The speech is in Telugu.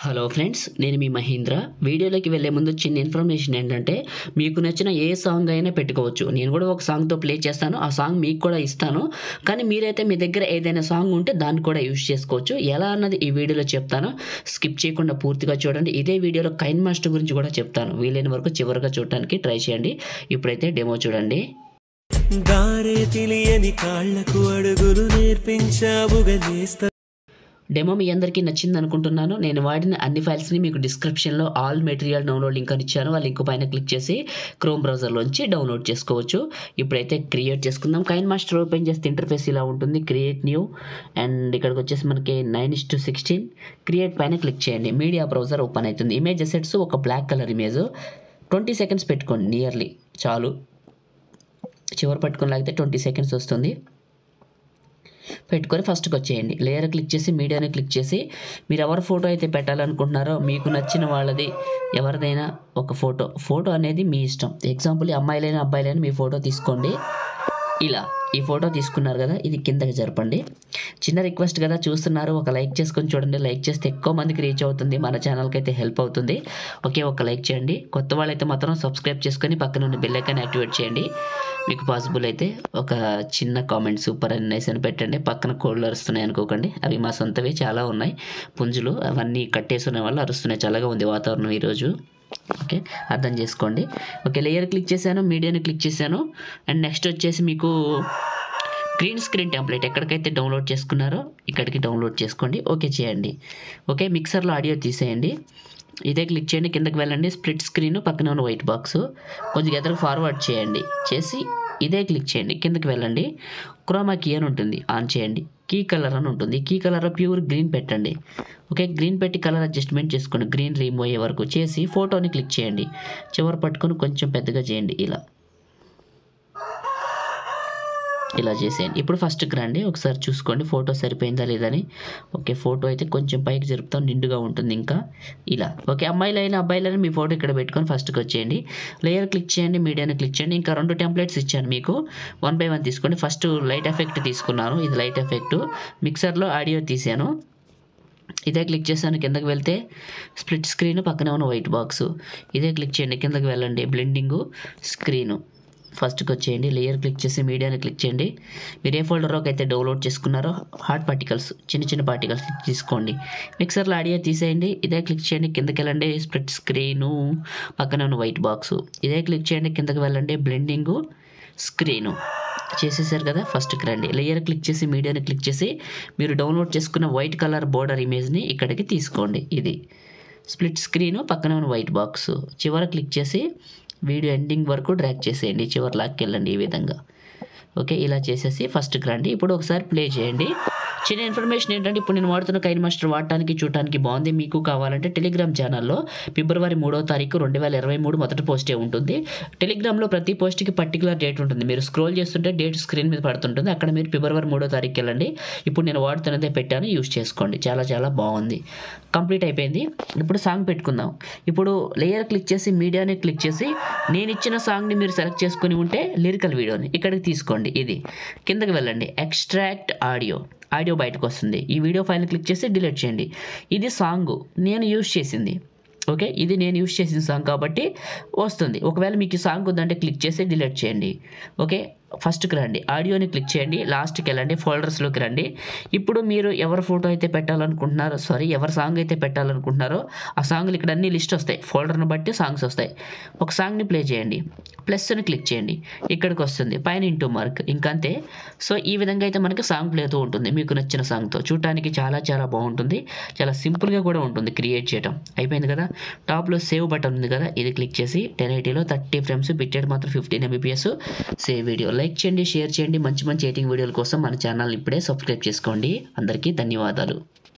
హలో ఫ్రెండ్స్, నేను మీ మహేంద్ర. వీడియోలోకి వెళ్ళే ముందు చిన్న ఇన్ఫర్మేషన్ ఏంటంటే, మీకు నచ్చిన ఏ సాంగ్ అయినా పెట్టుకోవచ్చు. నేను కూడా ఒక సాంగ్తో ప్లే చేస్తాను, ఆ సాంగ్ మీకు కూడా ఇస్తాను. కానీ మీరైతే మీ దగ్గర ఏదైనా సాంగ్ ఉంటే దాన్ని కూడా యూజ్ చేసుకోవచ్చు. ఎలా అన్నది ఈ వీడియోలో చెప్తాను. స్కిప్ చేయకుండా పూర్తిగా చూడండి. ఇదే వీడియోలో కైన్మాస్టర్ గురించి కూడా చెప్తాను. వీలైన వరకు చివరిగా చూడటానికి ట్రై చేయండి. ఇప్పుడైతే డెమో చూడండి. దారే తెలియని కాళ్లకు అడుగులు నేర్పించావుగా నేస్తా. డెమో మీ అందరికీ నచ్చింది అనుకుంటున్నాను. నేను వాడిన అన్ని ఫైల్స్ని మీకు డిస్క్రిప్షన్లో ఆల్ మెటీరియల్ డౌన్లోడ్ లింక్ అని ఇచ్చాను. ఆ లింక్ పైన క్లిక్ చేసి క్రోమ్ బ్రౌజర్లోంచి డౌన్లోడ్ చేసుకోవచ్చు. ఇప్పుడైతే క్రియేట్ చేసుకుందాం. కైన్మాస్టర్ ఓపెన్ చేస్తే ఇంటర్ఫేస్ ఇలా ఉంటుంది. క్రియేట్ న్యూ అండ్ ఇక్కడికి వచ్చేసి మనకి 9:16 క్రియేట్ పైన క్లిక్ చేయండి. మీడియా బ్రౌజర్ ఓపెన్ అవుతుంది. ఇమేజ్ అసెట్స్ ఒక బ్లాక్ కలర్ ఇమేజ్ 20 సెకండ్స్ పెట్టుకోండి. నియర్లీ చాలు. చివరి పట్టుకొని లాగితే 20 సెకండ్స్ వస్తుంది. పెట్టుకొని ఫస్ట్కి వచ్చేయండి. లేయర్ క్లిక్ చేసి మీడియాని క్లిక్ చేసి మీరు ఎవరి ఫోటో అయితే పెట్టాలనుకుంటున్నారో మీకు నచ్చిన వాళ్ళది ఎవరిదైనా ఒక ఫోటో అనేది మీ ఇష్టం. ఎగ్జాంపుల్ అమ్మాయిలైనా అబ్బాయిలైనా మీ ఫోటో తీసుకోండి. ఇలా ఈ ఫోటో తీసుకున్నారు కదా, ఇది కిందకి జరపండి. చిన్న రిక్వెస్ట్ కదా, చూస్తున్నారు, ఒక లైక్ చేసుకొని చూడండి. లైక్ చేస్తే ఎక్కువ మందికి రీచ్ అవుతుంది, మన ఛానల్కి అయితే హెల్ప్ అవుతుంది. ఓకే, ఒక లైక్ చేయండి. కొత్త వాళ్ళైతే మాత్రం సబ్స్క్రైబ్ చేసుకొని పక్కన ఉన్న బెల్ ఐకాన్ యాక్టివేట్ చేయండి. మీకు పాసిబుల్ అయితే ఒక చిన్న కామెంట్ సూపర్ అని నైస్ అని పెట్టండి. పక్కన కోళ్ళు అరుస్తున్నాయి అనుకోకండి, అవి మా సొంతవి చాలా ఉన్నాయి. పుంజులు అవన్నీ కట్టేసుకునే వాళ్ళు అరుస్తున్నాయి. చల్లగా ఉంది వాతావరణం ఈరోజు. ఓకే, అర్థం చేసుకోండి. ఓకే, లేయర్ క్లిక్ చేశాను, మీడియాని క్లిక్ చేశాను. అండ్ నెక్స్ట్ వచ్చేసి మీకు గ్రీన్ స్క్రీన్ టెంప్లెట్ ఎక్కడికైతే డౌన్లోడ్ చేసుకున్నారో ఇక్కడికి డౌన్లోడ్ చేసుకోండి. ఓకే చేయండి. ఓకే, మిక్సర్లో ఆడియో తీసేయండి. ఇదే క్లిక్ చేయండి, కిందకి వెళ్ళండి. స్ప్లిట్ స్క్రీన్ పక్కన ఉన్న వైట్ బాక్స్ కొంచెం ఎదురు ఫార్వర్డ్ చేయండి. చేసి ఇదే క్లిక్ చేయండి, కిందకి వెళ్ళండి. క్రోమా కీ అని ఉంటుంది, ఆన్ చేయండి. కీ కలర్ అని ఉంటుంది, కీ కలర్ ప్యూర్ గ్రీన్ పెట్టండి. ఓకే, గ్రీన్ పెట్టి కలర్ అడ్జస్ట్మెంట్ చేసుకోండి. గ్రీన్ రిమూవ్ అయ్యే వరకు చేసి ఫోటోని క్లిక్ చేయండి. చివరి పట్టుకొని కొంచెం పెద్దగా చేయండి. ఇలా చేసేయండి. ఇప్పుడు ఫస్ట్కి రండి, ఒకసారి చూసుకోండి ఫోటో సరిపోయిందా లేదని. ఓకే, ఫోటో అయితే కొంచెం పైకి జరుపుతాం, నిండుగా ఉంటుంది ఇంకా ఇలా. ఓకే, అమ్మాయిలైనా అబ్బాయిలైనా మీ ఫోటో ఇక్కడ పెట్టుకొని ఫస్ట్కి వచ్చేయండి. లేయర్ క్లిక్ చేయండి, మీడియాని క్లిక్ చేయండి. ఇంకా 2 టెంప్లెట్స్ ఇచ్చాను మీకు, 1 by 1 తీసుకోండి. ఫస్ట్ లైట్ ఎఫెక్ట్ తీసుకున్నాను, ఇది లైట్ ఎఫెక్ట్. మిక్సర్లో ఆడియో తీసాను. ఇదే క్లిక్ చేశాను, కిందకి వెళ్తే స్ప్లిట్ స్క్రీన్ పక్కనే ఉన్న వైట్ బాక్స్ ఇదే క్లిక్ చేయండి. కిందకి వెళ్ళండి, బ్లెండింగు స్క్రీను ఫస్ట్కి వచ్చేయండి. లేయర్ క్లిక్ చేసి మీడియాని క్లిక్ చేయండి. మీరు ఏ ఫోల్డర్లోకి అయితే డౌన్లోడ్ చేసుకున్నారో హార్డ్ పార్టికల్స్ చిన్న పార్టికల్స్ తీసుకోండి. మిక్సర్లో ఆడియో తీసేయండి. ఇదే క్లిక్ చేయండి, కిందకి వెళ్ళండి. స్ప్లిట్ స్క్రీను పక్కన ఉన్న వైట్ బాక్స్ ఇదే క్లిక్ చేయండి. కిందకి వెళ్ళండి, బ్లెండింగు స్క్రీను చేసేసారు కదా. ఫస్ట్కి రండి, లేయర్ క్లిక్ చేసి మీడియాని క్లిక్ చేసి మీరు డౌన్లోడ్ చేసుకున్న వైట్ కలర్ బోర్డర్ ఇమేజ్ని ఇక్కడికి తీసుకోండి. ఇది స్ప్లిట్ స్క్రీను పక్కన ఉన్న వైట్ బాక్స్ చివర క్లిక్ చేసి వీడియో ఎండింగ్ వరకు డ్రాగ్ చేసేయండి. చివరి లాక్కి వెళ్ళండి ఈ విధంగా. ఓకే, ఇలా చేసేసి ఫస్ట్కి రండి. ఇప్పుడు ఒకసారి ప్లే చేయండి. చిన్న ఇన్ఫర్మేషన్ ఏంటంటే, ఇప్పుడు నేను వాడుతున్న కైన్మాస్టర్ వాడటానికి చూడటానికి బాగుంది. మీకు కావాలంటే టెలిగ్రామ్ ఛానల్లో ఫిబ్రవరి 3వ తారీఖు 2023 మొదటి పోస్టే ఉంటుంది. టెలిగ్రామ్లో ప్రతి పోస్ట్కి పర్టికులర్ డేట్ ఉంటుంది. మీరు స్క్రోల్ చేస్తుంటే డేట్ స్క్రీన్ మీద పడుతుంటుంది. అక్కడ మీరు ఫిబ్రవరి 3వ తారీఖుకి వెళ్ళండి. ఇప్పుడు నేను వాడుతున్నదే పెట్టాను, యూజ్ చేసుకోండి. చాలా బాగుంది. కంప్లీట్ అయిపోయింది. ఇప్పుడు సాంగ్ పెట్టుకుందాం. ఇప్పుడు లేయర్ క్లిక్ చేసి మీడియాని క్లిక్ చేసి నేను ఇచ్చిన సాంగ్ని మీరు సెలెక్ట్ చేసుకుని ఉంటే లిరికల్ వీడియోని ఇక్కడికి తీసుకోండి. ఇది కిందకి వెళ్ళండి, ఎక్స్ట్రాక్ట్ ఆడియో బయటకు వస్తుంది. ఈ వీడియో ఫైల్ని క్లిక్ చేసి డిలీట్ చేయండి. ఇది సాంగ్ నేను యూజ్ చేసింది. ఓకే, ఇది నేను యూజ్ చేసిన సాంగ్ కాబట్టి వస్తుంది. ఒకవేళ మీకు ఈ సాంగ్ ఉందంటే క్లిక్ చేసి డిలీట్ చేయండి. ఓకే, ఫస్ట్కి రండి, ఆడియోని క్లిక్ చేయండి. లాస్ట్కి వెళ్ళండి, ఫోల్డర్స్లోకి రండి. ఇప్పుడు మీరు ఎవరి ఫోటో అయితే పెట్టాలనుకుంటున్నారో ఎవరి సాంగ్ అయితే పెట్టాలనుకుంటున్నారో ఆ సాంగ్లు ఇక్కడ అన్ని లిస్ట్ వస్తాయి. ఫోల్డర్ని బట్టి సాంగ్స్ వస్తాయి. ఒక సాంగ్ని ప్లే చేయండి, ప్లస్ని క్లిక్ చేయండి, ఇక్కడికి వస్తుంది పైన ఇంటూ మార్క్. ఇంకంతే. సో ఈ విధంగా అయితే మనకి సాంగ్ ప్లే అవుతూ ఉంటుంది మీకు నచ్చిన సాంగ్తో. చూడటానికి చాలా బాగుంటుంది. చాలా సింపుల్గా కూడా ఉంటుంది క్రియేట్ చేయడం. అయిపోయింది కదా. టాప్లో సేవ్ బటన్ ఉంది కదా, ఇది క్లిక్ చేసి 1080లో 30 frames, బిట్రేట్ మాత్రం 15 mbps. Save video. లైక్ చేయండి, షేర్ చేయండి. మంచి ఎడిటింగ్ వీడియోల కోసం మన ఛానల్ ఇప్పుడే సబ్స్క్రైబ్ చేసుకోండి. అందరికీ ధన్యవాదాలు.